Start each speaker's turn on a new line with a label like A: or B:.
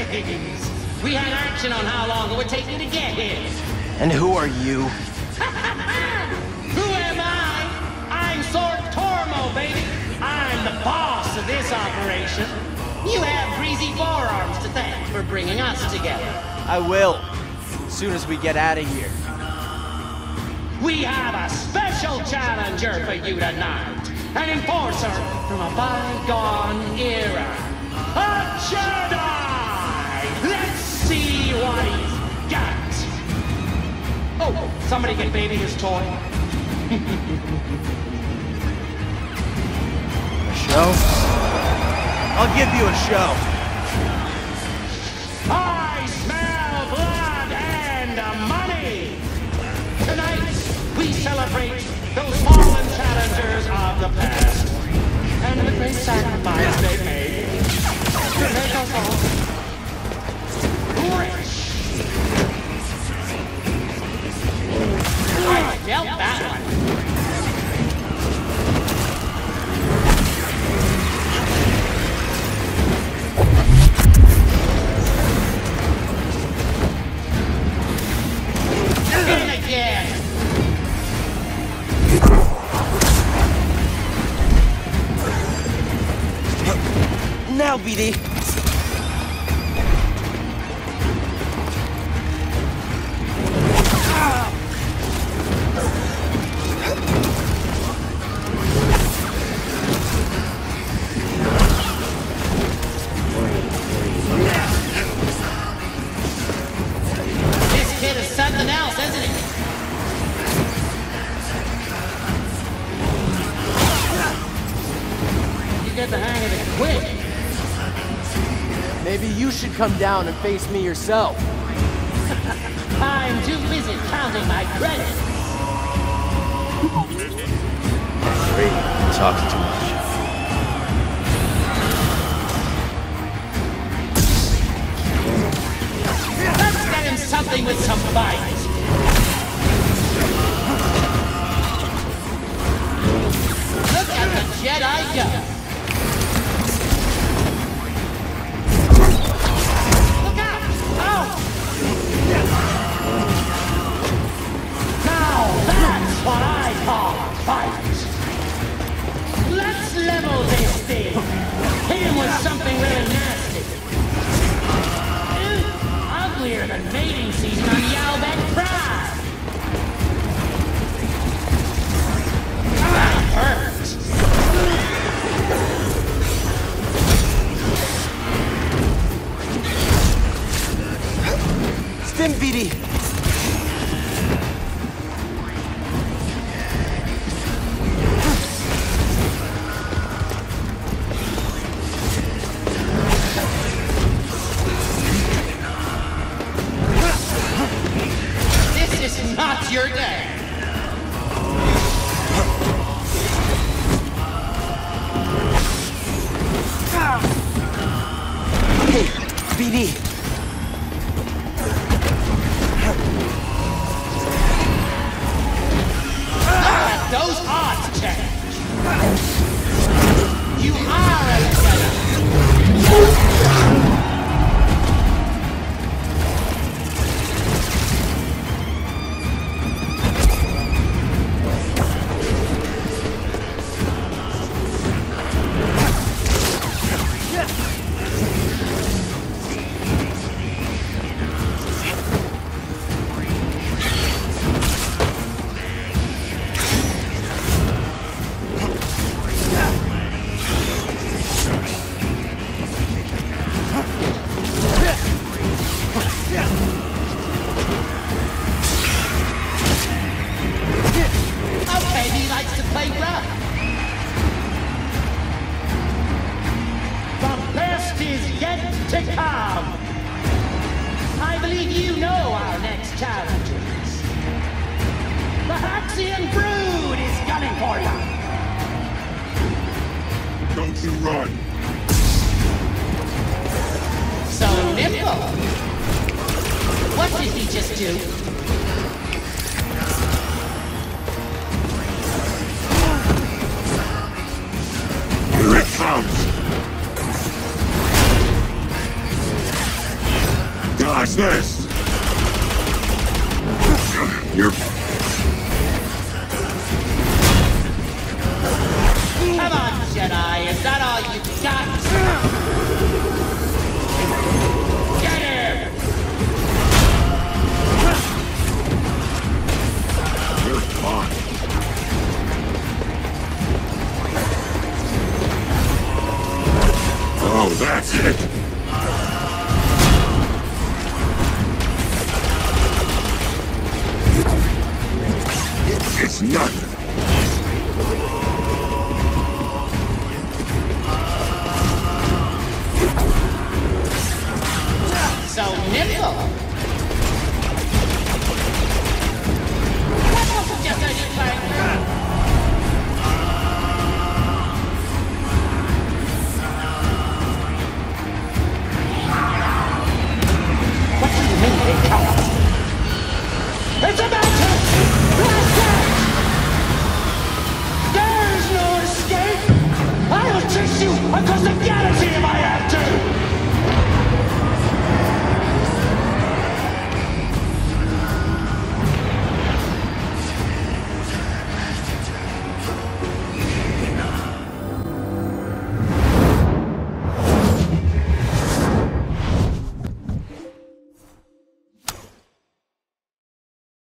A: days. We had action on how long it would take you to get here.
B: And who are you?
A: Who am I? I'm Sorc Tormo, baby. I'm the boss of this operation. You have greasy forearms to thank for bringing us together.
B: I will. As soon as we get out of here.
A: We have a special challenger for you tonight. An enforcer from a bygone era. A Jedi! Let's see what he's got. Oh, somebody get baby his toy.
B: A show? I'll give you a show.
A: I smell blood and money! Tonight, we celebrate those fallen challengers of the past and the great sacrifice they made to make us all rich. I dealt that one. In again.
B: Now, BD.
A: This kid is something else, isn't he? You get the hang of it quick.
B: Maybe you should come down and face me yourself.
A: I'm too busy counting my credits.
B: Great. Talks too much.
A: Let's get him something with some bite. Look at the Jedi go. Look out! Oh! Now that's what I call a fight. Let's level this thing. Hit him with something really nasty. Uglier than mating season on Yalbek Pride. That hurts.
B: Stim, BD.
A: This is not your day.
B: Hey, BD.
A: Those odds change. You are a Jedi. Okay, he likes to play rough. The best is yet to come. I believe you know our next challengers. The Haxian Brood is gunning for you.
C: Don't you run.
A: So nimble. What did he just do?
C: Here it comes. sabotage this! You're...
A: Come on, Jedi, is that all you got? Get him!
C: You're fine. Oh, that's it! It's nothing!
A: So nimble! That wasn't just any playing around! What do you mean they come? It's about to blast out! There's no escape! I'll chase you across the galaxy if I have